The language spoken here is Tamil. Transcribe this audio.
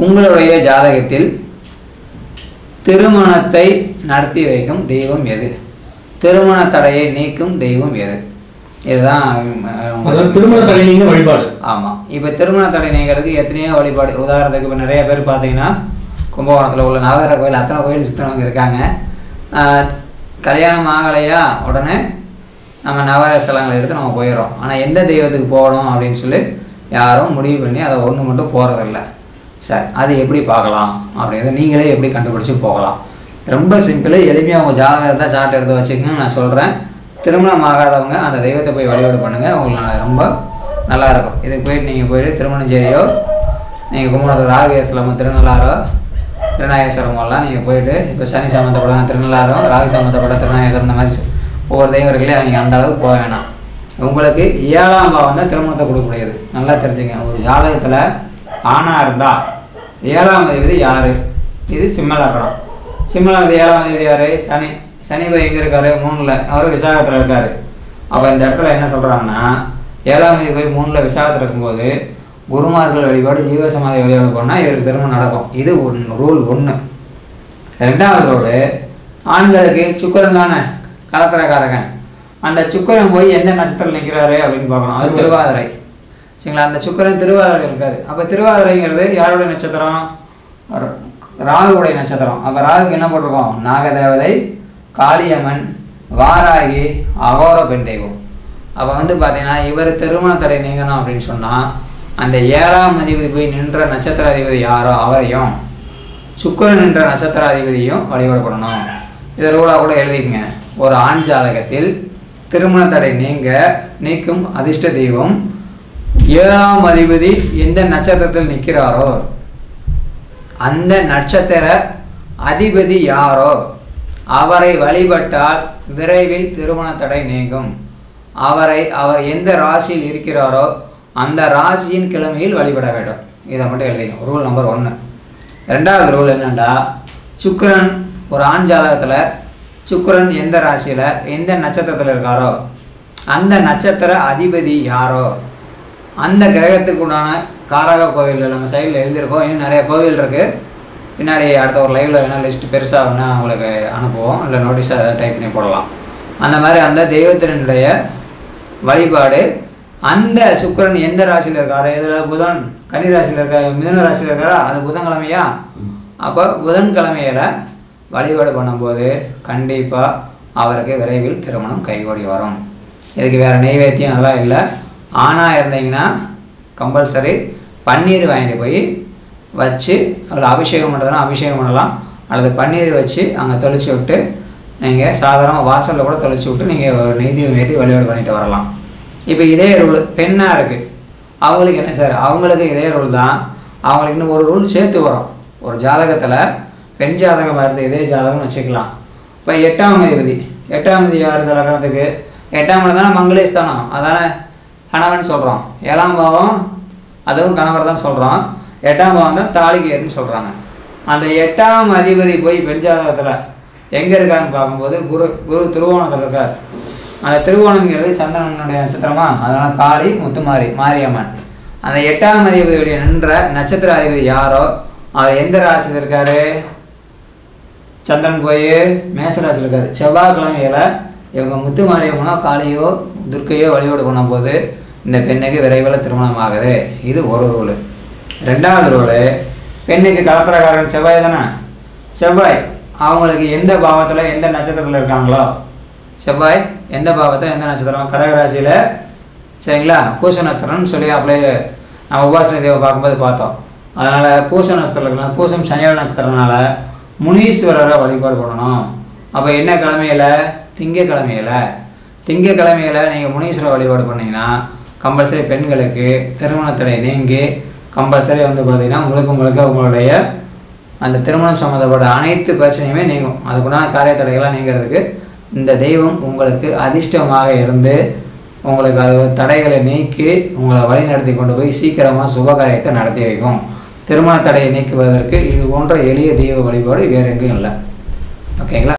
உங்களுடைய ஜாதகத்தில் திருமணத்தை நடத்தி வைக்கும் தெய்வம் எது? திருமண தடையை நீக்கும் தெய்வம் எது? இதுதான் திருமண தடை நீங்க வழிபாடு. ஆமாம். இப்போ திருமண தடை நீங்கிறதுக்கு எத்தனையோ வழிபாடு. உதாரணத்துக்கு இப்போ நிறைய பேர் பார்த்தீங்கன்னா கும்பகோணத்தில் உள்ள நவகிரக கோயில் அத்தனை கோயில் சுற்றினவங்க இருக்காங்க. கல்யாணம் ஆகலையா உடனே நம்ம நவகிரக ஸ்தலங்களை எடுத்து நம்ம போயிடுறோம். ஆனால் எந்த தெய்வத்துக்கு போகணும் அப்படின்னு சொல்லி யாரும் முடிவு பண்ணி அதை ஒன்று மட்டும் போகிறதில்ல. சரி, அது எப்படி பார்க்கலாம் அப்படிங்கிறது நீங்களே எப்படி கண்டுபிடிச்சி போகலாம்? ரொம்ப சிம்பிள், எளிமையாக உங்கள் ஜாதகத்தை சார்ட் எடுத்து வச்சுக்கோங்க. நான் சொல்கிறேன், திருமணம் ஆகாதவங்க அந்த தெய்வத்தை போய் வழிபாடு பண்ணுங்கள், உங்களுக்கு ரொம்ப நல்லாயிருக்கும். இதுக்கு போயிட்டு நீங்கள் போயிட்டு திருமணஞ்சேரியோ நீங்கள் கும்பகோணத்தில் ராகேஸ்வரம் திருநள்ளாரோ திருநாகேஸ்வரமெல்லாம் நீங்கள் போயிட்டு இப்போ சனி சம்மந்தப்பட்ட திருநள்ளாரோ ராகு சம்மந்தப்பட்ட திருநாகேஸ்வரம் இந்த மாதிரி ஒவ்வொரு தெய்வர்களே நீங்கள் அந்த அளவுக்கு போக வேணாம். உங்களுக்கு 7ஆம் பாவம் தான் திருமணத்தை கொடுக்கக்கூடியது. நல்லா தெரிஞ்சுங்க. ஒரு ஜாதகத்தில் ஆணாக இருந்தால் 7ஆம் அதிபதி யார்? இது சிம்மலக்கணம். சிம்மலக்கணத்து 7ஆம் அதிபதி யார்? சனி. சனி போய் எங்கே இருக்காரு? 3ல். அவர் விசாகத்தில் இருக்கார். அப்போ இந்த இடத்துல என்ன சொல்கிறாங்கன்னா 7ஆம் அதிபதி போய் 3ல் விசாகத்தில் இருக்கும்போது குருமார்கள் வழிபாடு ஜீவசமாதி வழிபாடு போனால் இவருக்கு திருமணம் நடக்கும். இது ரூல் 1. 2வது ரூலு, ஆண்களுக்கு சுக்கிரன் தானே கலத்திரக்காரகன். அந்த சுக்கிரன் போய் எந்த நட்சத்திரம் நிற்கிறாரு அப்படின்னு பார்க்கணும். அது திருவாதிரை. சரிங்களா? அந்த சுக்கிரன் திருவாதிரை இருக்காரு. அப்போ திருவாதிரைங்கிறது யாருடைய நட்சத்திரம்? ராகுவுடைய நட்சத்திரம். அப்போ ராகுக்கு என்ன போட்டிருக்கோம்? நாகதேவதை, காளியம்மன், வாராகி, அகோர பெண் தெய்வம். அப்போ பார்த்தீங்கன்னா இவர் திருமண தடை நீங்கணும் அப்படின்னு சொன்னால் அந்த 7ஆம் அதிபதி போய் நின்ற நட்சத்திர அதிபதி யாரோ அவரையும் சுக்கிரன் நின்ற நட்சத்திர அதிபதியும் வழிபாடு பண்ணணும். இதை ரூலாக கூட எழுதிக்கங்க. ஒரு ஆண் ஜாதகத்தில் திருமண தடை நீக்கும் அதிர்ஷ்ட தெய்வம் 7ஆம் அதிபதி எந்த நட்சத்திரத்தில் நிற்கிறாரோ அந்த நட்சத்திர அதிபதி யாரோ அவரை வழிபட்டால் விரைவில் திருமண தடை நீங்கும். அவர் எந்த ராசியில் இருக்கிறாரோ அந்த ராசியின் கிழமையில் வழிபட வேண்டும். இதை மட்டும் எழுதிங்க. Rule number 1. 2வது ரூல் என்னென்னா, சுக்கிரன் ஒரு ஆண் ஜாதகத்தில் சுக்கிரன் எந்த ராசியில் எந்த நட்சத்திரத்தில் இருக்காரோ அந்த நட்சத்திர அதிபதி யாரோ அந்த கிரகத்துக்கு உண்டான காரக கோவிலில் நம்ம சைடில் எழுதியிருக்கோம். இன்னும் நிறைய கோவில் இருக்குது. பின்னாடி அடுத்த ஒரு லைவில் வேணால் லிஸ்ட்டு பெருசாக வேணால் உங்களுக்கு அனுப்புவோம், இல்லை நோட்டீஸாக எதாவது டைப் பண்ணி போடலாம். அந்த மாதிரி அந்த தெய்வத்தினுடைய வழிபாடு அந்த சுக்கிரன் எந்த ராசியில் இருக்காரு? இதில் புதன் கன்னி ராசியில் இருக்காரு, மிதுன ராசியில் இருக்காரா? அது புதன்கிழமையா? அப்போ புதன்கிழமையில் வழிபாடு பண்ணும்போது கண்டிப்பாக அவருக்கு விரைவில் திருமணம் கைகூடி வரும். இதுக்கு வேறு நெய்வேத்தியம் அதெல்லாம் இல்லை. ஆணாக இருந்தீங்கன்னா கம்பல்சரி பன்னீர் வாங்கிட்டு போய் வச்சு அதில் அபிஷேகம் பண்ணுறதுனா அபிஷேகம் பண்ணலாம், அல்லது பன்னீர் வச்சு அங்கே தெளித்து விட்டு நீங்கள் சாதாரண வாசலில் கூட தெளித்து விட்டு நீங்கள் நெய்தீபம் ஏற்றி வழிபாடு பண்ணிட்டு வரலாம். இப்போ இதே ரூல் பெண்ணாக இருக்குது, அவங்களுக்கு என்ன சார்? அவங்களுக்கு இதே ரூல் தான். அவங்களுக்கு இன்னும் ஒரு ரூல் சேர்த்து வரும். ஒரு ஜாதகத்தில் பெண் ஜாதகமாக இருந்து இதே ஜாதகம்னு வச்சுக்கலாம். இப்போ 8ஆம் அதிபதி யார் இந்த லக்னத்துக்கு? 8ஆம் இடம் தானே மங்களேஸ்தானம், அதானே கணவன் சொல்கிறோம். 7ஆம் பாவம் அதுவும் கணவர் தான் சொல்கிறோம். 8ஆம் பாவம் தான் தாலிகேர்னு சொல்கிறாங்க. அந்த 8ஆம் அதிபதி போய் பெண் ஜாதகத்தில் எங்கே இருக்காருன்னு பார்க்கும்போது குரு திருவோணத்தில் இருக்கார். அந்த திருவோணம்ங்கிறது சந்திரனுடைய நட்சத்திரமா, அதனால் காளி, முத்துமாரி, மாரியம்மன். அந்த 8ஆம் அதிபதியுடைய நின்ற நட்சத்திர அதிபதி யாரோ அவர் எந்த ராசியில் இருக்காரு? சந்திரன் போய் மேசராசியில் இருக்காரு. செவ்வாய்க்கிழமையில் இவங்க முத்துமாரியம்மனோ காளியோ துர்க்கையோ வழிபாடு பண்ணும்போது இந்த பெண்ணுக்கு விரைவில் திருமணம் ஆகுது. இது ஒரு ரூலு. 2வது ரூலு, பெண்ணுக்கு கலத்திரக்காரன் செவ்வாய் தானே. செவ்வாய் அவங்களுக்கு எந்த பாவத்தில் எந்த நட்சத்திரத்தில் இருக்காங்களோ, செவ்வாய் எந்த பாவத்தில் எந்த நட்சத்திரம்? கடகராசியில். சரிங்களா? பூச நட்சத்திரம்னு சொல்லி அப்படியே நம்ம உபாசனை தேவை பார்க்கும்போது பார்த்தோம். அதனால் பூச நட்சத்திரம் இருக்கலாம். பூசம் சனியோட நட்சத்திரனால முனீஸ்வரரை வழிபாடு பண்ணணும். அப்போ என்ன கிழமையில்? திங்கக்கிழமையில் நீங்கள் முனீஸ்வரர் வழிபாடு பண்ணிங்கன்னா கம்பல்சரி பெண்களுக்கு திருமணத்தடை நீங்கி கம்பல்சரி பார்த்தீங்கன்னா முழுக்க உங்களுடைய அந்த திருமணம் சம்மந்தப்பட்ட அனைத்து பிரச்சனையுமே நீங்கும். அதுக்குண்டான காரியத்தடைகள்லாம் நீங்கிறதுக்கு இந்த தெய்வம் உங்களுக்கு அதிர்ஷ்டமாக இருந்து உங்களுக்கு அது தடைகளை நீக்கி உங்களை வழிநடத்தி கொண்டு போய் சீக்கிரமாக சுபகாரியத்தை நடத்தி வைக்கும். திருமண தடையை நீக்குவதற்கு இது போன்ற எளிய தெய்வ வழிபாடு வேறு எங்கேயும் இல்லை. ஓகேங்களா?